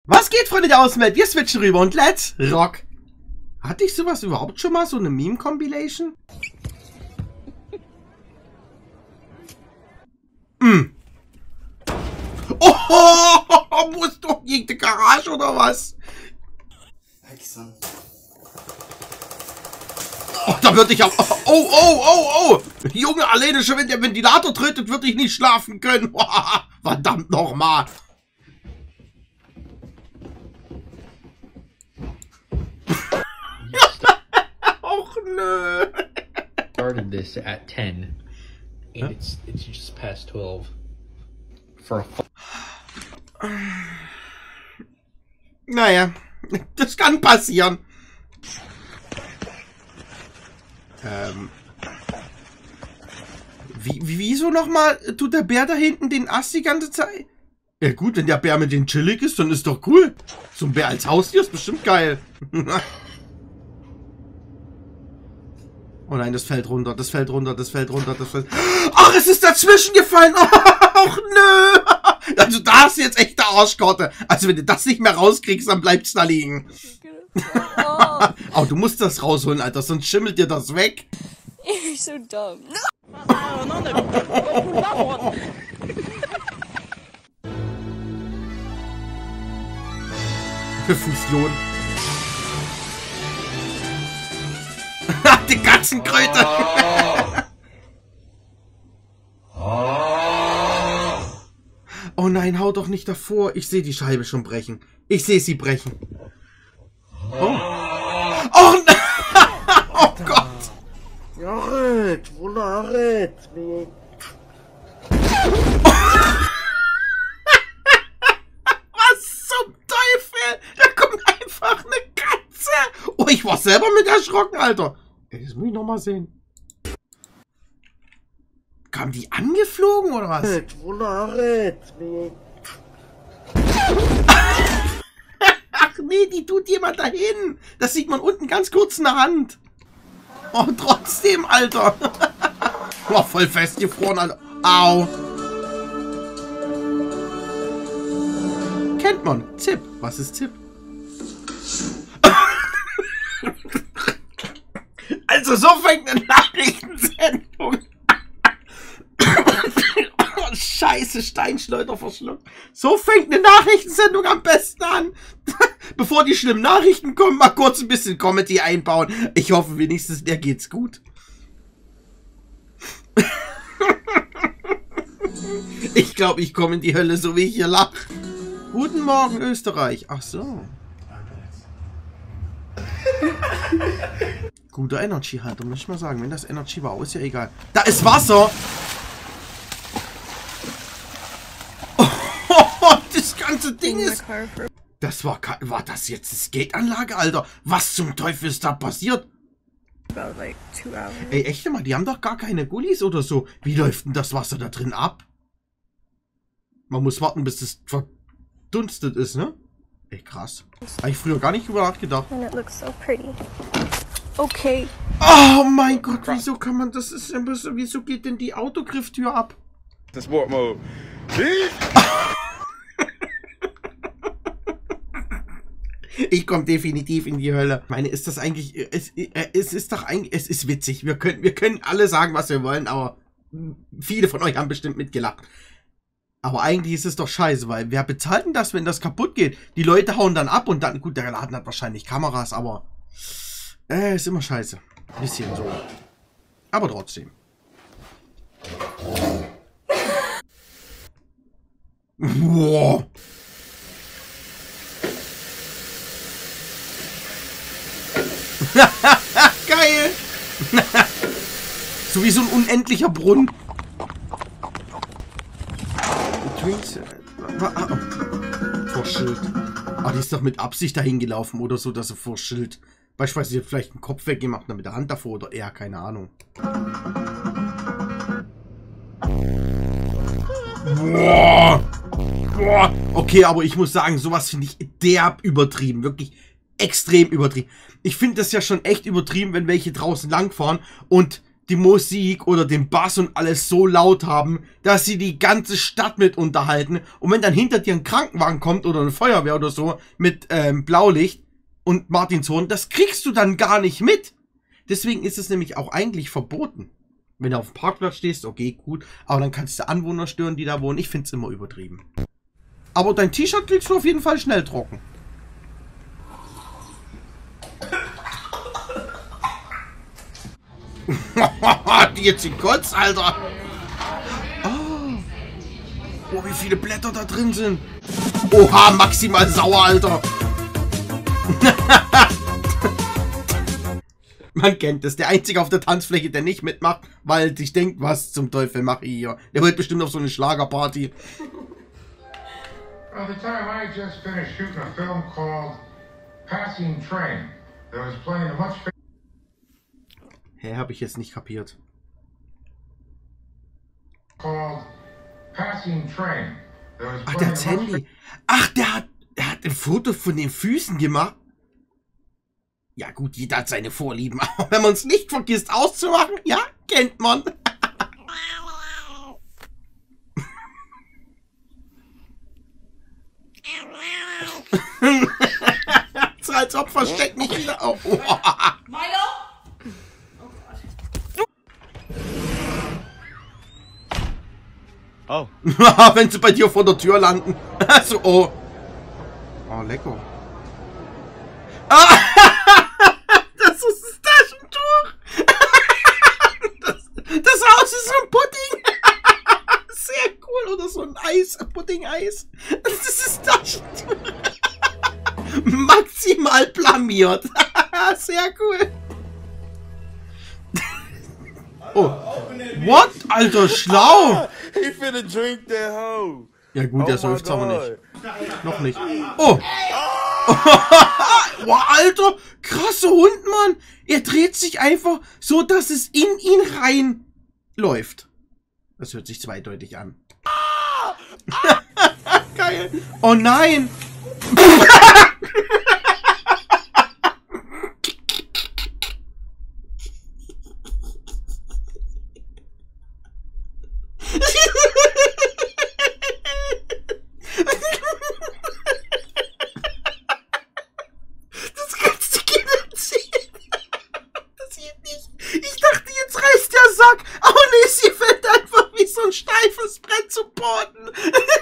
Was geht, Freunde der Außenwelt? Wir switchen rüber und let's rock. Hatte ich sowas überhaupt schon mal? So eine Meme-Compilation? Oh, musst du gegen die Garage oder was? Oh, da würde ich auch... Oh. Junge, alleine schon, wenn der Ventilator trötet, würde ich nicht schlafen können. Verdammt nochmal. Och, nö. Started this at 10 and it's just past 12 for a Naja, das kann passieren. Wieso nochmal tut der Bär da hinten den Ast die ganze Zeit? Ja gut, wenn der Bär mit den chillig ist, dann ist doch cool. So ein Bär als Haustier ist bestimmt geil. Oh nein, das fällt runter, das fällt runter. Ach, es ist dazwischen gefallen. Ach, nö. Also da ist jetzt echt der Arschkarte. Also wenn du das nicht mehr rauskriegst, dann bleibt's da liegen. Oh, du musst das rausholen, Alter, sonst schimmelt dir das weg. You're so dumb. Für Fusion. Die Katzenkröte. Oh nein, hau doch nicht davor. Ich sehe die Scheibe schon brechen. Ich sehe sie brechen. Oh. Oh nein. Oh Gott. Jared, Jared. Was zum Teufel? Da kommt einfach eine Katze. Oh, ich war selber mit erschrocken, Alter. Ey, das muss ich nochmal sehen. Kam die angeflogen oder was? Ach nee, die tut jemand dahin. Das sieht man unten ganz kurz in der Hand. Oh, trotzdem, Alter. Oh, voll festgefroren, Alter. Au. Kennt man. Zip. Was ist Zip? Also so fängt eine Nachrichtensendung. Oh, scheiße, Steinschleuder verschluckt. So fängt eine Nachrichtensendung am besten an. Bevor die schlimmen Nachrichten kommen, mal kurz ein bisschen Comedy einbauen. Ich hoffe wenigstens, der geht's gut. Ich glaube, ich komme in die Hölle, so wie ich hier lache. Guten Morgen, Österreich. Ach so. Guter Energy-Halter, muss ich mal sagen. Wenn das Energy war, ist ja egal. Da ist Wasser! Oh, das ganze Ding ist... Das war das jetzt eine Skate-Anlage, Alter? Was zum Teufel ist da passiert? Ey, echt mal, die haben doch gar keine Gullis oder so. Wie läuft denn das Wasser da drin ab? Man muss warten, bis es verdunstet ist, ne? Ey, krass. Habe ich früher gar nicht drüber nachgedacht. And it looks so pretty. Okay. Oh mein Gott, wieso kann man das? Ist ja wieso geht denn die Autogrifftür ab? Das Sport Mode. Ich komme definitiv in die Hölle. Ich meine, ist das eigentlich... Es ist doch eigentlich... Es ist witzig. Wir können alle sagen, was wir wollen, aber viele von euch haben bestimmt mitgelacht. Aber eigentlich ist es doch scheiße, weil wer bezahlt denn das, wenn das kaputt geht? Die Leute hauen dann ab und dann... Gut, der Laden hat wahrscheinlich Kameras, aber... ist immer scheiße. Ein bisschen so. Aber trotzdem. Wow. Geil! So wie so ein unendlicher Brunnen. Vor Schild. Ah, die ist doch mit Absicht dahin gelaufen oder so, dass sie vor Schild. Beispielsweise sie hat vielleicht einen Kopf weggemacht, dann mit der Hand davor oder eher, keine Ahnung. Boah. Boah. Okay, aber ich muss sagen, sowas finde ich derb übertrieben. Wirklich extrem übertrieben. Ich finde das ja schon echt übertrieben, wenn welche draußen langfahren und die Musik oder den Bass und alles so laut haben, dass sie die ganze Stadt mit unterhalten. Und wenn dann hinter dir ein Krankenwagen kommt oder eine Feuerwehr oder so mit Blaulicht und Martinshorn, das kriegst du dann gar nicht mit. Deswegen ist es nämlich auch eigentlich verboten. Wenn du auf dem Parkplatz stehst, okay, gut, aber dann kannst du Anwohner stören, die da wohnen. Ich finde es immer übertrieben. Aber dein T-Shirt kriegst du auf jeden Fall schnell trocken. Die jetzt in Kotz, Alter. Oh, wie viele Blätter da drin sind. Oha, maximal sauer, Alter. Man kennt es. Der Einzige auf der Tanzfläche, der nicht mitmacht, weil sich denkt, was zum Teufel mache ich hier. Der wird bestimmt auf so eine Schlagerparty. Well, the time I just finished shooting a film called Passing Train. That was playing a much Hä, habe ich jetzt nicht kapiert. called Passing Train. That was Ach, der playing hat's a much Handy. Ach, der hat ein Foto von den Füßen gemacht. Ja gut, jeder hat seine Vorlieben. Aber wenn man es nicht vergisst auszumachen, ja, kennt man. So als ob versteckt nicht wieder. Oh. Oh. Wenn sie bei dir vor der Tür landen. Also, oh. Oh, lecker. Ah, das ist das Taschentuch. Das Haus ist so ein Pudding. Sehr cool. Oder so ein Eis. Pudding-Eis. Das ist das Taschentuch. Maximal blamiert. Sehr cool. Oh. What? Alter, schlau. He finna drink that hoe. Ja gut, der Oh säuft's my aber God. nicht. Noch nicht. Oh. Wow, Alter. Krasser Hund, Mann. Er dreht sich einfach so, dass es in ihn rein läuft. Das hört sich zweideutig an. Geil. Oh nein. Das kannst du Kindern erzählen. Das geht nicht. Ich dachte, jetzt reißt der Sack. Oh nee, sie fällt einfach wie so ein steifes Brett zu Boden.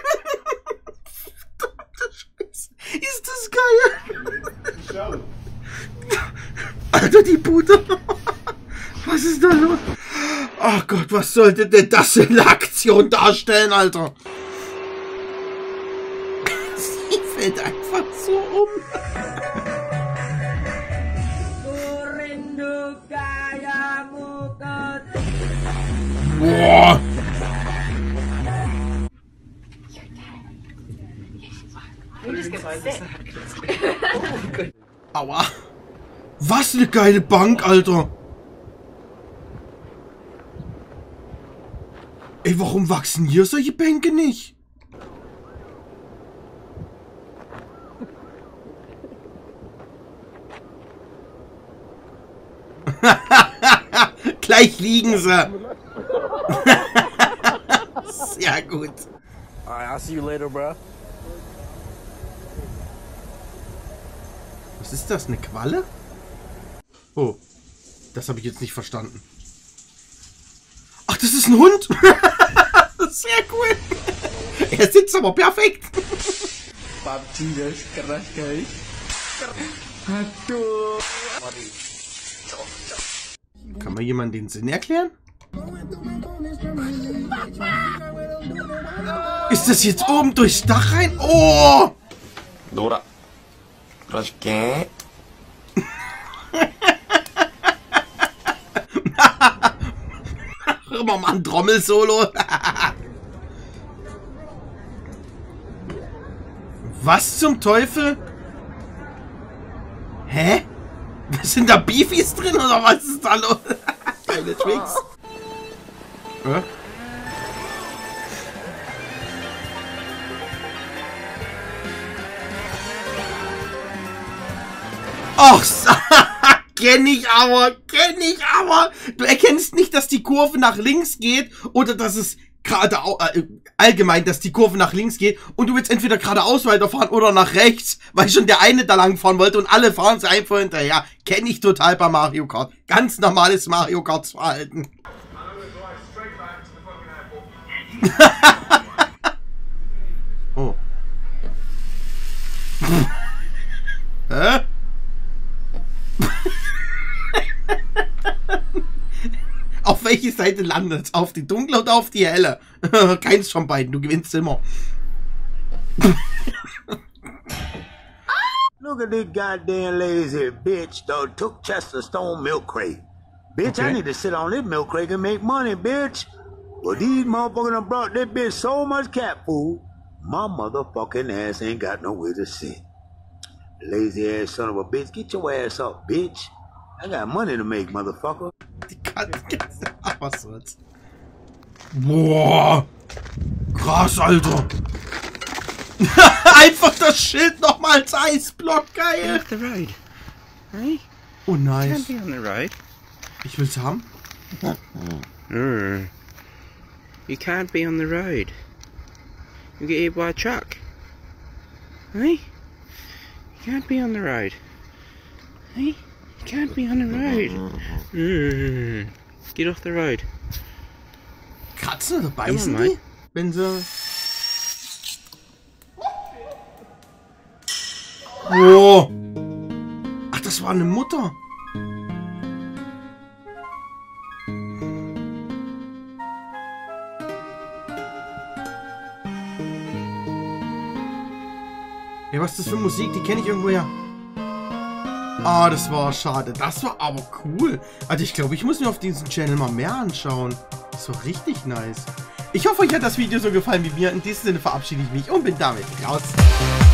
Verdammte Scheiße. Ist das geil. Alter, die Bude. Was ist da los? Oh Gott, was sollte denn das in der Aktion darstellen, Alter? Sie fällt einfach so um. Boah. Aua. Was eine geile Bank, Alter. Ey, warum wachsen hier solche Bänke nicht? Gleich liegen sie. Sehr gut. Alright, I'll see you later, bro. Was ist das? Eine Qualle? Oh, das habe ich jetzt nicht verstanden. Ach, das ist ein Hund. Sehr cool. Er sitzt aber perfekt. Kann mal jemand den Sinn erklären? Ist das jetzt oben durchs Dach rein? Oh! Dora. Was geht? Immer mal ein Trommelsolo. Was zum Teufel? Hä? Sind da Beefies drin oder was ist da los? Geile Tricks. Hä? Ach, sag Kenn ich aber. Du erkennst nicht, dass die Kurve nach links geht oder dass es allgemein, dass die Kurve nach links geht und du willst entweder geradeaus weiterfahren oder nach rechts, weil schon der eine da lang fahren wollte und alle fahren sie einfach hinterher. Kenne ich total bei Mario Kart. Ganz normales Mario Kart Verhalten. Oh. Hä? Auf welche Seite landet's? Auf die dunkle oder auf die helle? Keins von beiden, du gewinnst immer. Look at this goddamn lazy bitch that took Chester Stone milk crate. Bitch, I need to sit on this milk crate and make money, bitch. But these motherfuckers done brought that bitch so much cat food, my motherfucking ass ain't got nowhere to sit. Lazy ass son of a bitch, get your ass up, bitch. I got money to make, motherfucker. Die Katze. Ach, was soll's. Boah. Krass, Alter. Einfach das Schild nochmal als Eisblock, geil. Off the road. Hey? Oh, nice. Can't be on the road. Ich will's haben. You can't be on the road. You get hit by a truck. Hey? You can't be on the road. Hey? You can't be on the road. Get off the road. Katzen oder beißen Come on, die? Wenn sie... Oh. Ach, das war eine Mutter. Ja, was ist das für Musik? Die kenne ich irgendwoher. Ah, das war schade. Das war aber cool. Also ich glaube, ich muss mir auf diesem Channel mal mehr anschauen. Das war richtig nice. Ich hoffe, euch hat das Video so gefallen wie mir. In diesem Sinne verabschiede ich mich und bin damit raus.